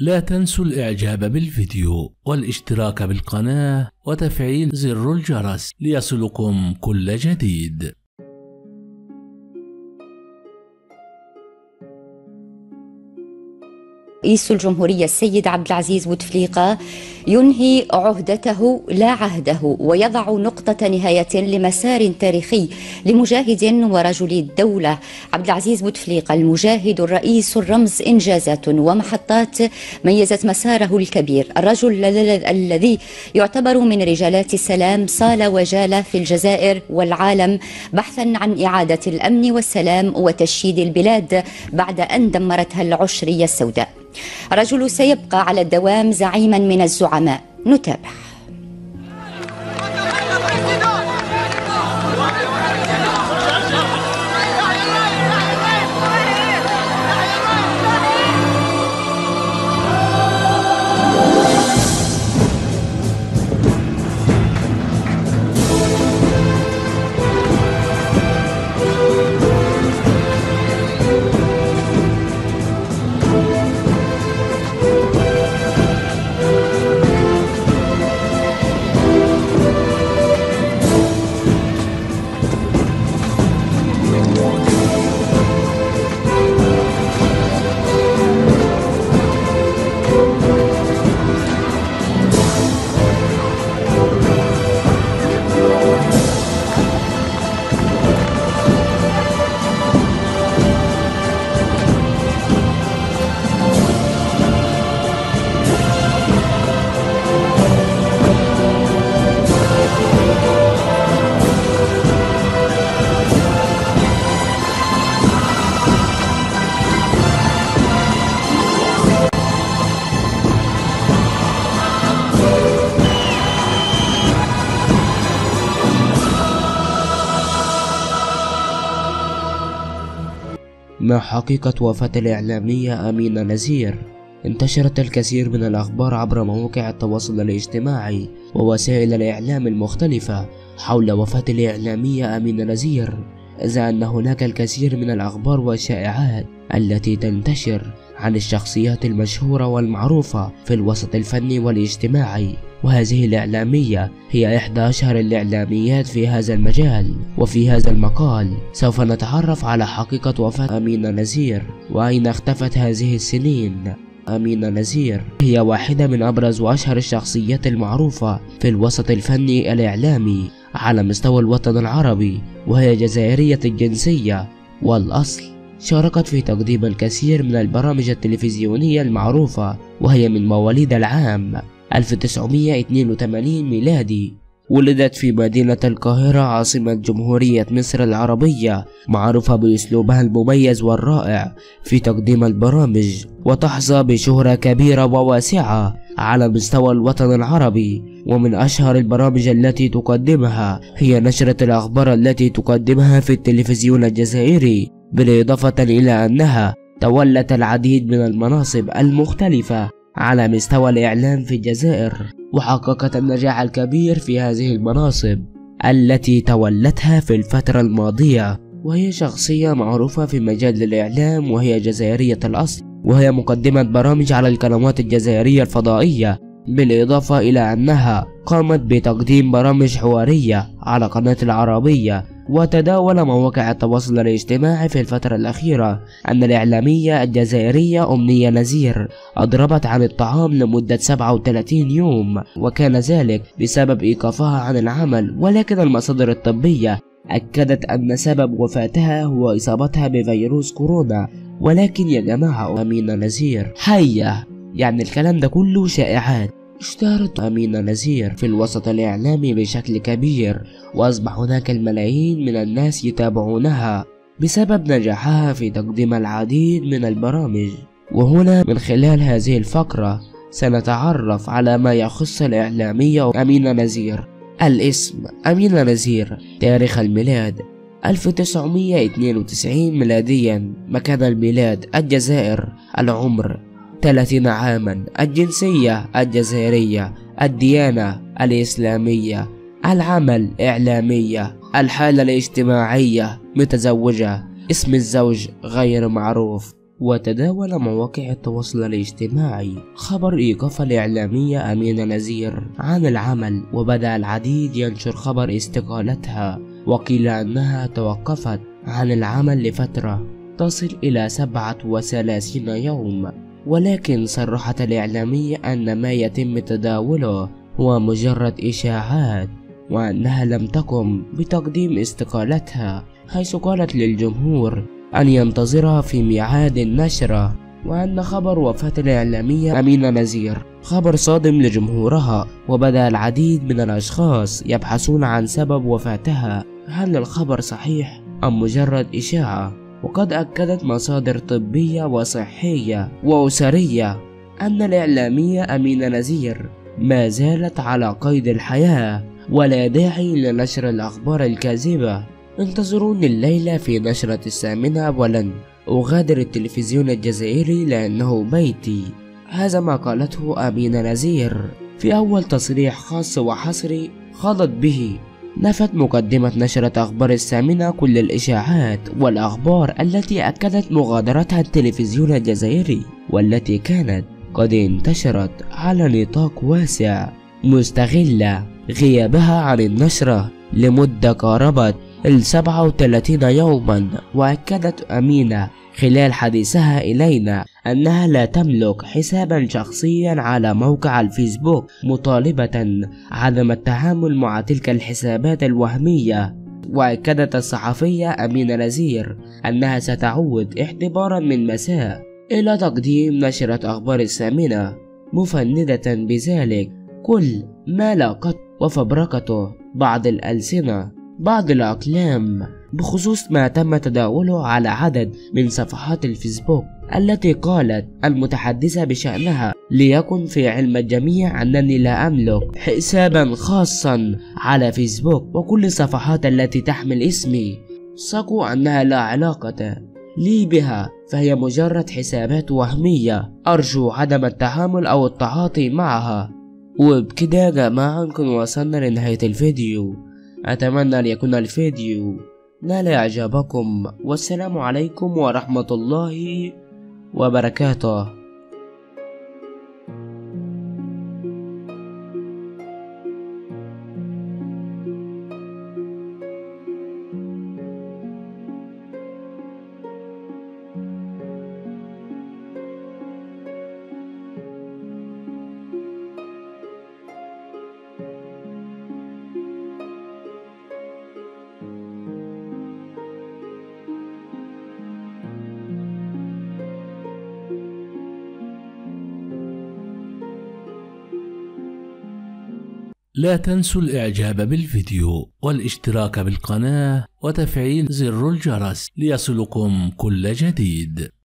لا تنسوا الإعجاب بالفيديو والاشتراك بالقناة وتفعيل زر الجرس ليصلكم كل جديد. رئيس الجمهورية السيد عبد العزيز بوتفليقة ينهي عهدته لا عهده، ويضع نقطة نهاية لمسار تاريخي لمجاهد ورجل الدولة. عبد العزيز بوتفليقة المجاهد الرئيس الرمز إنجازات ومحطات ميزت مساره الكبير، الرجل الذي يعتبر من رجالات السلام صال وجال في الجزائر والعالم بحثا عن إعادة الأمن والسلام وتشييد البلاد بعد أن دمرتها العشرية السوداء. رجل سيبقى على الدوام زعيما من الزعماء. نتابع. ما حقيقة وفاة الإعلامية أمينة نزير؟ انتشرت الكثير من الأخبار عبر مواقع التواصل الاجتماعي ووسائل الإعلام المختلفة حول وفاة الإعلامية أمينة نزير، إذا أن هناك الكثير من الأخبار والشائعات التي تنتشر عن الشخصيات المشهورة والمعروفة في الوسط الفني والاجتماعي، وهذه الإعلامية هي إحدى أشهر الإعلاميات في هذا المجال. وفي هذا المقال سوف نتعرف على حقيقة وفاة أمينة نزير وأين اختفت هذه السنين. أمينة نزير هي واحدة من أبرز وأشهر الشخصيات المعروفة في الوسط الفني الإعلامي على مستوى الوطن العربي، وهي جزائرية الجنسية والأصل. شاركت في تقديم الكثير من البرامج التلفزيونية المعروفة، وهي من مواليد العام 1982 ميلادي. ولدت في مدينة القاهرة عاصمة جمهورية مصر العربية، معروفة بأسلوبها المميز والرائع في تقديم البرامج، وتحظى بشهرة كبيرة وواسعة على مستوى الوطن العربي. ومن أشهر البرامج التي تقدمها هي نشرة الأخبار التي تقدمها في التلفزيون الجزائري، بالإضافة إلى أنها تولت العديد من المناصب المختلفة على مستوى الإعلام في الجزائر، وحققت النجاح الكبير في هذه المناصب التي تولتها في الفترة الماضية. وهي شخصية معروفة في مجال الإعلام، وهي جزائرية الأصل، وهي مقدمة برامج على القنوات الجزائرية الفضائية، بالإضافة إلى أنها قامت بتقديم برامج حوارية على قناة العربية. وتداول مواقع التواصل الاجتماعي في الفترة الأخيرة أن الإعلامية الجزائرية أمنية نزير أضربت عن الطعام لمدة 37 يوم، وكان ذلك بسبب إيقافها عن العمل. ولكن المصادر الطبية أكدت أن سبب وفاتها هو إصابتها بفيروس كورونا. ولكن يا جماعة، أمينة نزير حية، يعني الكلام ده كله شائعات. اشتهرت أمينة نزير في الوسط الإعلامي بشكل كبير، وأصبح هناك الملايين من الناس يتابعونها بسبب نجاحها في تقديم العديد من البرامج. وهنا من خلال هذه الفقرة سنتعرف على ما يخص الإعلامية أمينة نزير. الاسم أمينة نزير. تاريخ الميلاد 1992 ميلاديا. مكان الميلاد الجزائر. العمر 30 عاما. الجنسية الجزائرية. الديانة الإسلامية. العمل إعلامية. الحالة الاجتماعية متزوجة. اسم الزوج غير معروف. وتداول مواقع التواصل الاجتماعي خبر إيقاف الإعلامية أمينة نزير عن العمل، وبدأ العديد ينشر خبر استقالتها، وقيل أنها توقفت عن العمل لفترة تصل إلى 37 يوم، ولكن صرحت الإعلامية أن ما يتم تداوله هو مجرد إشاعات، وأنها لم تقم بتقديم استقالتها، حيث قالت للجمهور أن ينتظرها في ميعاد النشرة، وأن خبر وفاة الإعلامية أمينة نزير خبر صادم لجمهورها. وبدأ العديد من الأشخاص يبحثون عن سبب وفاتها، هل الخبر صحيح أم مجرد إشاعة؟ وقد أكدت مصادر طبية وصحية وأسرية أن الإعلامية أمينة نزير ما زالت على قيد الحياة، ولا داعي لنشر الأخبار الكاذبة. انتظروني الليلة في نشرة 8، ولن أغادر التلفزيون الجزائري لأنه بيتي. هذا ما قالته أمينة نزير في أول تصريح خاص وحصري خاضت به. نفت مقدمة نشرة أخبار 8 كل الإشاعات والأخبار التي أكدت مغادرتها التلفزيون الجزائري، والتي كانت قد انتشرت على نطاق واسع، مستغلة غيابها عن النشرة لمدة قاربت 37 يوما. وأكدت أمينة خلال حديثها إلينا أنها لا تملك حسابا شخصيا على موقع الفيسبوك، مطالبة عدم التعامل مع تلك الحسابات الوهمية. وأكدت الصحفية أمينة نزير أنها ستعود اعتبارا من مساء إلى تقديم نشرة أخبار 8، مفندة بذلك كل ما لاقته وفبركته بعض الألسنة بعض الأقلام بخصوص ما تم تداوله على عدد من صفحات الفيسبوك، التي قالت المتحدثة بشأنها: ليكن في علم الجميع أنني لا أملك حسابا خاصا على فيسبوك، وكل الصفحات التي تحمل اسمي ثقوا أنها لا علاقة لي بها، فهي مجرد حسابات وهمية، أرجو عدم التعامل أو التعاطي معها. وبكده يا جماعة نكون وصلنا لنهاية الفيديو. أتمنى أن يكون الفيديو نال إعجابكم، والسلام عليكم ورحمة الله وبركاته. لا تنسوا الإعجاب بالفيديو والاشتراك بالقناة وتفعيل زر الجرس ليصلكم كل جديد.